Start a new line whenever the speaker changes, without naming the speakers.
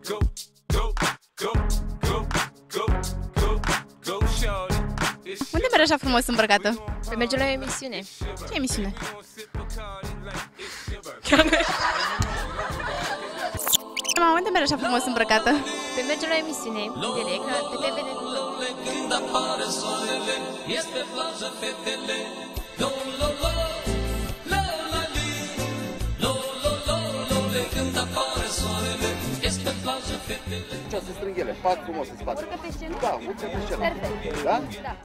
Unde mergi așa frumos îmbrăcată?
Păi mergem la o emisiune.
Ce emisiune? Mama, unde mergi așa frumos îmbrăcată?
Păi mergem la o emisiune în direct, la TVN.
Când apare soarele, este plajă fetele. Lo, lo, lo, lo, la, li. Lo, lo, lo, lo, le. Când apare soarele, este plajă fetele.
Ce o să strâng ele, fac frumos în spate.
Urcă pe scenă?
Da, urcă pe scenă.
Perfect.
Da?
Da.